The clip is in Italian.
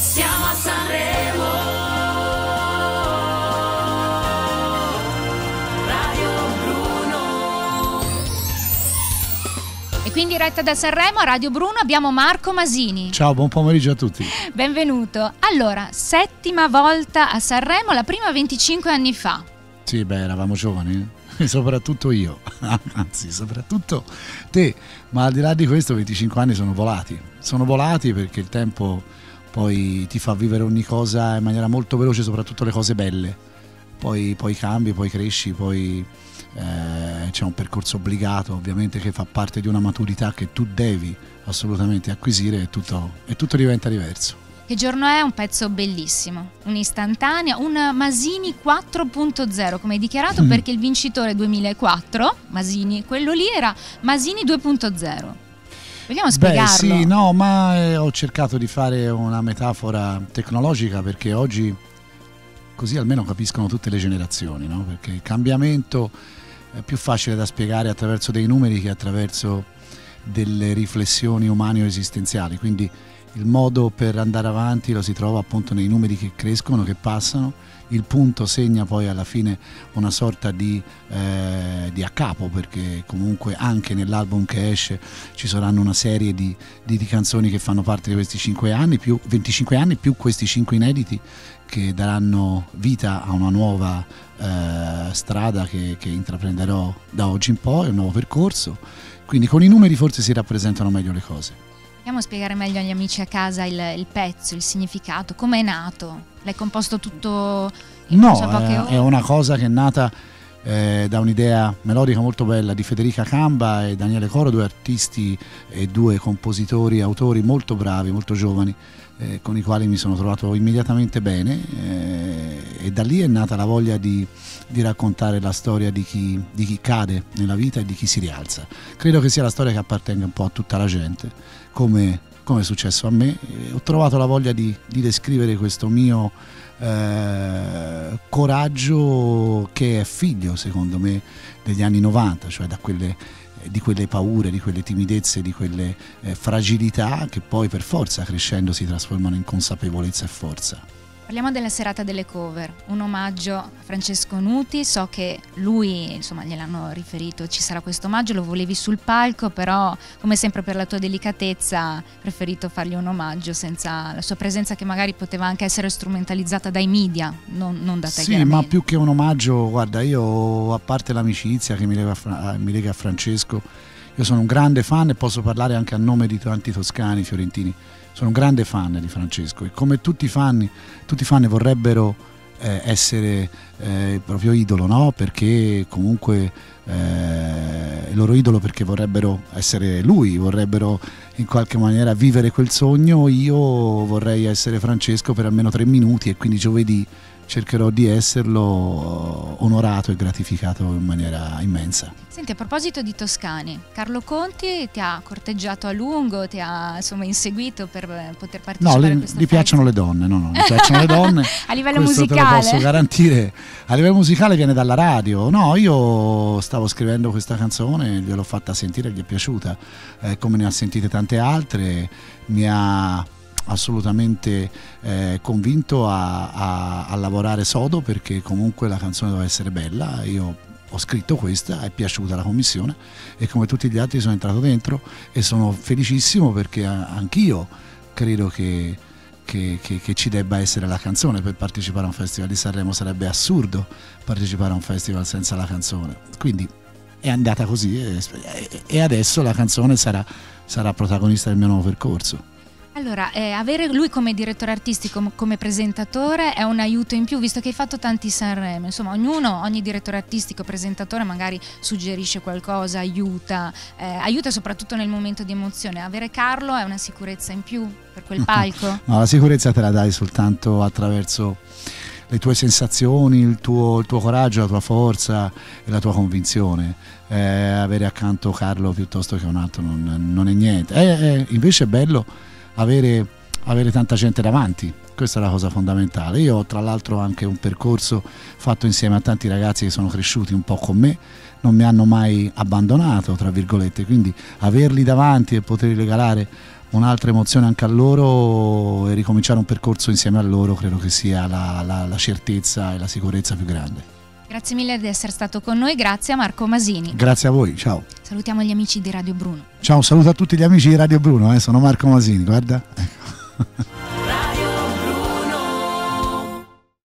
Siamo a Sanremo. Radio Bruno. E quindi diretta da Sanremo a Radio Bruno abbiamo Marco Masini. Ciao, buon pomeriggio a tutti. Benvenuto. Allora, 7ª volta a Sanremo, la prima 25 anni fa. Sì, beh, eravamo giovani, soprattutto io, anzi soprattutto te, ma al di là di questo 25 anni sono volati perché il tempo poi ti fa vivere ogni cosa in maniera molto veloce, soprattutto le cose belle, poi cambi, poi cresci, poi c'è un percorso obbligato ovviamente che fa parte di una maturità che tu devi assolutamente acquisire e tutto diventa diverso. Che giorno è? Un pezzo bellissimo, un'istantanea, un Masini 4.0 come hai dichiarato, perché il vincitore 2004, Masini, quello lì era Masini 2.0. Vogliamo spiegarlo? Beh sì, no, ma ho cercato di fare una metafora tecnologica perché oggi così almeno capiscono tutte le generazioni, no? Perché il cambiamento è più facile da spiegare attraverso dei numeri che attraverso delle riflessioni umane o esistenziali, quindi il modo per andare avanti lo si trova appunto nei numeri che crescono, che passano, il punto segna poi alla fine una sorta di a capo, perché comunque anche nell'album che esce ci saranno una serie di canzoni che fanno parte di questi 5 anni, più 25 anni, più questi 5 inediti che daranno vita a una nuova strada che intraprenderò da oggi in poi, un nuovo percorso, quindi con i numeri forse si rappresentano meglio le cose. Vogliamo spiegare meglio agli amici a casa il pezzo, il significato, come è nato? L'hai composto tutto in poche ore? È una cosa che è nata da un'idea melodica molto bella di Federica Camba e Daniele Coro, due artisti e due compositori, autori molto bravi, molto giovani, con i quali mi sono trovato immediatamente bene, e da lì è nata la voglia di raccontare la storia di chi cade nella vita e di chi si rialza. Credo che sia la storia che appartenga un po' a tutta la gente, come è successo a me. Ho trovato la voglia di descrivere questo mio coraggio che è figlio, secondo me, degli anni 90, cioè di quelle paure, di quelle timidezze, di quelle fragilità che poi per forza crescendo si trasformano in consapevolezza e forza. Parliamo della serata delle cover, un omaggio a Francesco Nuti, so che lui, insomma, gliel'hanno riferito, ci sarà questo omaggio, lo volevi sul palco, però come sempre per la tua delicatezza hai preferito fargli un omaggio senza la sua presenza, che magari poteva anche essere strumentalizzata dai media, non da te. Sì, ma più che un omaggio, guarda, io, a parte l'amicizia che mi lega a Francesco, io sono un grande fan e posso parlare anche a nome di tanti toscani, fiorentini. Sono un grande fan di Francesco e come tutti i fan vorrebbero essere il proprio idolo, no? Perché comunque il loro idolo, perché vorrebbero essere lui, vorrebbero in qualche maniera vivere quel sogno. Io vorrei essere Francesco per almeno 3 minuti e quindi giovedì cercherò di esserlo onorato e gratificato in maniera immensa. Senti, a proposito di toscani, Carlo Conti ti ha corteggiato a lungo, ti ha insomma inseguito per poter partecipare a questo gli piacciono le donne, no, gli piacciono le donne. A livello questo musicale? te lo posso garantire. A livello musicale viene dalla radio. No, io stavo scrivendo questa canzone, gliel'ho fatta sentire, gli è piaciuta, come ne ha sentite tante altre, mi ha assolutamente convinto a lavorare sodo, perché comunque la canzone doveva essere bella. Io ho scritto questa, è piaciuta alla commissione e come tutti gli altri sono entrato dentro e sono felicissimo, perché anch'io credo che ci debba essere la canzone per partecipare a un festival di Sanremo. Sarebbe assurdo partecipare a un festival senza la canzone, quindi è andata così e adesso la canzone sarà protagonista del mio nuovo percorso. Allora, avere lui come direttore artistico, come presentatore è un aiuto in più, visto che hai fatto tanti Sanremo, insomma ogni direttore artistico, presentatore magari suggerisce qualcosa, aiuta soprattutto nel momento di emozione. Avere Carlo è una sicurezza in più per quel palco? No, la sicurezza te la dai soltanto attraverso le tue sensazioni, il tuo coraggio, la tua forza e la tua convinzione. Avere accanto Carlo piuttosto che un altro non è niente. Invece è bello avere tanta gente davanti, questa è la cosa fondamentale. Io ho tra l'altro anche un percorso fatto insieme a tanti ragazzi che sono cresciuti un po' con me, non mi hanno mai abbandonato, tra virgolette, quindi averli davanti e poterli regalare un'altra emozione anche a loro, e ricominciare un percorso insieme a loro credo che sia la certezza e la sicurezza più grande. Grazie mille di essere stato con noi, grazie a Marco Masini. Grazie a voi, ciao. Salutiamo gli amici di Radio Bruno. Ciao, un saluto a tutti gli amici di Radio Bruno, sono Marco Masini, guarda. Ecco.